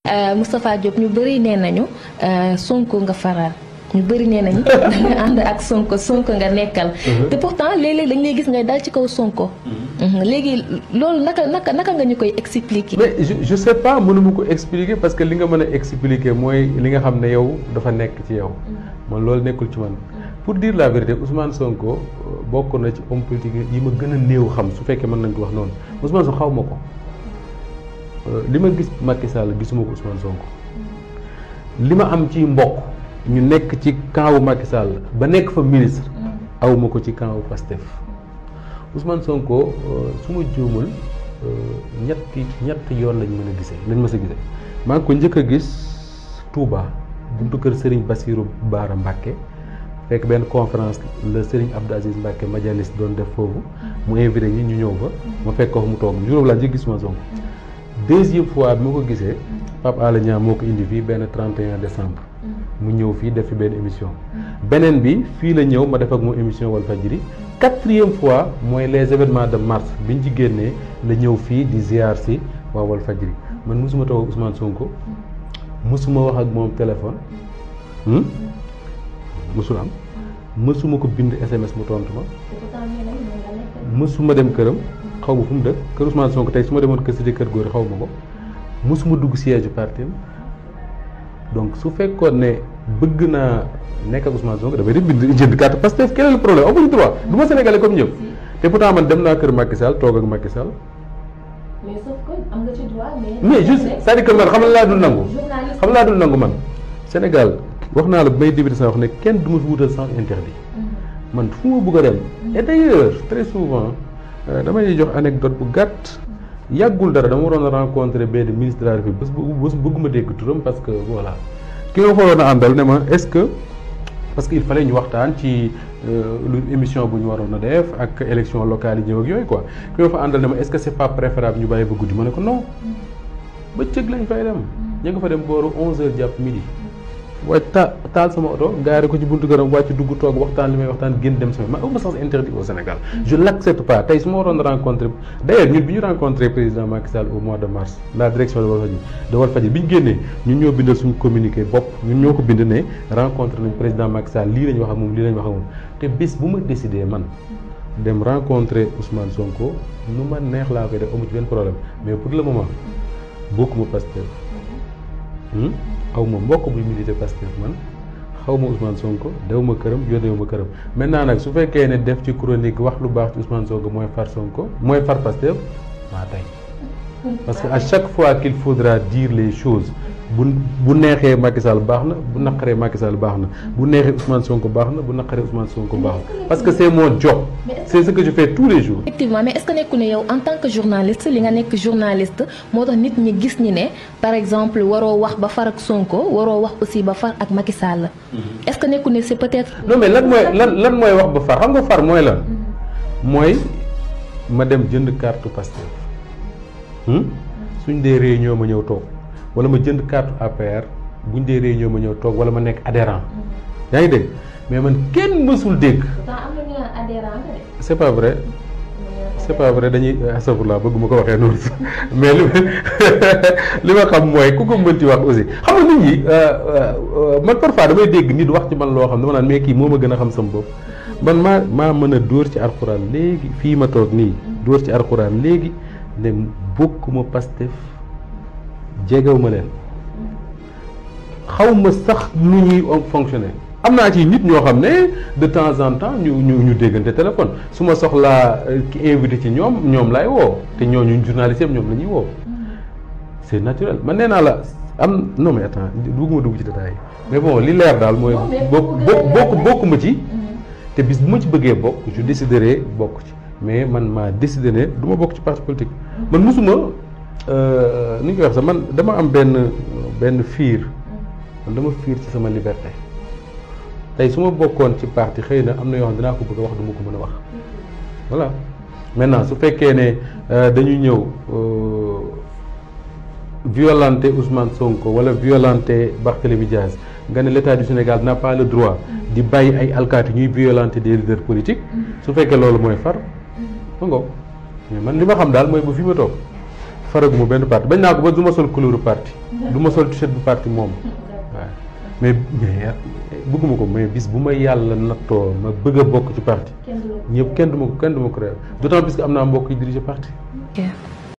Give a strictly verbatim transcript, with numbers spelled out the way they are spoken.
Moustapha Diop ñu bëri nee nañu Sonko nga faral ñu bëri nee nañu da nga ànd ak Sonko Sonko nga nekkal. te pourtant léeg-léeg dañ lay gis ngay dal ci kaw Sonko. léegi loolu naka naka naka nga ñu koy expliquer. mais je je sais pas mënuma ko expliquer parce que li nga mën a expliquer mooy li nga xam ne yow dafa nekk ci yow. man loolu nekkul ci man. pour dire la vérité Ousmane Sonko bokk na ci homme politique yi ma gën a néew xam su fekkee mën nañ ko wax noonu Ousmane Sonko xaw ma ko. li ma gis Macky Sall gisuma ko Ousmane Sonko li ma am ci mbokk ñu nekk ci camp wu Macky Sall ba nekk fa ministre awma ko ci camp wu Pastef Ousmane Sonko su ma juumul ñetti ñetti yoon lañ mën a gisee lañ ma sa gisee maa ngi ko njëkk a gis Touba buntu kër Serigne Bassirou Bara Mbacké fekk benn conférence le Serigne Abdou Aziz Mbacké majalis doon def foofu mu invité ñi ñu ñëw fa ma fekk ko mu toog jour laa njëkk gis Ousmane Sonko deuxième fois bi ma ko gisee Pape Alé Niang moo ko indi fii benn trente et un décembre mu ñëw fii def fi benn émission beneen bi fii la ñëw ma def ak moom émission Walfadjri quatrième fois mooy les événements de mars biñ ci génnee la ñëw fii di ziar si waa Walfadjri man mosuma toog ak Ousmane Sonko mosuma wax ak moom téléphone mosul am mësuma ko bind S M S mu tontu ma mësuma dem këram xaw ma fu mu dëkk kër Ousmane Sonko tey su ma demoon kër si kër góor xaw ma ko mosuma dugg siège parti donc su fekkoon ne bëgg naa nekk ak Ousmane Sonko dafay dem bind jënd carte Pastef quel est le problème amuñu droit du ma sénégalais comme ñëpp te pourtant man dem naa kër Macky Sall toog ak Macky Sall. mais sauf que am nga ci droit mais. mais juste c'est-à-dire que man xam nga laa dul nangu. xam laa dul nangu man Sénégal wax naa la may débuté sax wax ne kenn du ma fi wutal sens interdit. man fu ma bëgg a dem. et d'ailleurs très souvent damay jox anecdote bu gàtt yàggul dara dama waroon a rencontrer benn ministre de la République bés bu bés bëgguma dégg turam parce que voilà ki nga waroon a àndal ne ma est-ce que parce que il fallait ñu waxtaan ci lu émission bu ñu waroon a def ak élection locale yi ñëw ak yooyu quoi ki nga fa àndal ne ma est-ce que c'est pas préférable ñu bàyyi ba guddi ma ne ko non bëccëg lañ fay dem ñu nga fa dem booru onze heures jàpp midi. waaye ta taal sama oto gaare ko ci buntu gërëm wàcc dugg toog waxtaan li may waxtaan génn dem sama ma awma sens interdit au Sénégal je l'accepte pas tey su ma waroon rencontrer d'ailleurs ñun bi ñu rencontré président Macky Sall au mois de mars la direction de Walfadjri de Walfadjri bi ñu génnee ñun ñoo bindal suñu communiqué bopp ñun ñoo ko bind ne rencontré nañ président Macky Sall lii lañ wax ak moom lii lañ wax ak moom te bés bu ma décidé man dem rencontrer Ousmane Sonko nu ma neex laa koy def amu ci benn problème mais pour le moment bokkuma Pastef aw ma mbokk buy milité Pastef man xaw ma Ousmane Sonko dew ma këram yónneewu ma këram maintenant nag su fekkee ne def ci chronique wax lu baax ci Ousmane Sonko mooy far Sonko mooy far Pastef maa tey parce que à chaque fois qu'il faudra dire les choses bu bu neexee Macky Sall baax na bu naqaree Macky Sall baax na bu neexee Ousmane Sonko baax na bu naqaree Ousmane Sonko baax na parce que c'est mon job c'est ce que je fais tous les jours. effectivement mais est-ce que nekku ne yow en tant que journaliste li nga nekk journaliste moo tax nit ñi gis ñi ne par exemple waroo wax ba far ak Sonko waroo wax aussi ba far ak Macky Sall. est-ce que nekku ne c'est peut-être. non mais lan mooy lan lan mooy wax ba far xam nga far mooy lan. mooy ma dem jënd carte Pastef suñ dee réunion ma ñëw toog. wala ma jënd carte A P R buñ dee réunion ma ñëw toog wala ma nekk adhérent yaa ngi dégg mais man kenn mësul dégg. c'est pas vrai c'est pas vrai dañuy astafurlah bëgguma ko waxee noonu mais li li ma xam mooy ku ko mënti wax aussi xam nga nit ñi man parfois damay dégg nit wax ci man loo xam dama naan mais kii moo ma gën a xam sama bopp man maa maa mën a dóor ci alxuraan léegi fii ma toog nii dóor ci alxuraan léegi ne bokkuma Pastef jegew ma leen xaw ma sax nu ñuy fonctionner am naa ci nit ñoo xam ne de temps en temps ñu ñu ñu déggante téléphone su ma soxlaa ki invité ci ñoom ñoom laay woo te ñooñu journaliste yëpp ñoom la ñuy woo c'est naturel man nee naa la am non mais attends bëgguma dugg ci détail mais bon li leer daal mooy bokk bokk bokkuma ci te bis bu ma ci bëggee bokk je déciderai bokk ci mais man maa décidé ne du ma bokk ci parti politique man mosuma ni ñu koy wax sax man dama am benn benn fiir man dama fiir ci sama liberté tey su ma bokkoon ci parti xëy na am na yoo xam dinaa ko bëgg a wax du ma ko mën a wax voilà maintenant su fekkee ne dañu ñëw violenter Ousmane Sonko wala violenter Barthélémy Diaz nga ne l'État du Sénégal n'a pas le droit di bàyyi ay alkaati ñuy violenter des leaders politiques su fekkee loolu mooy far ma ngoog mais man li ma xam daal mooy ba fi ma toog faraguma benn parti bañ naa ko ba du ma sol couleur parti du ma sol t-shirt bu parti moom waaw mais mais bëgguma ko mais bis bu ma yàlla nattoo ma bëgg a bokk ci parti ñëpp kenn du ma ko kenn du ma ko réer d'autant plus que am naa mbokk yi diriger parti.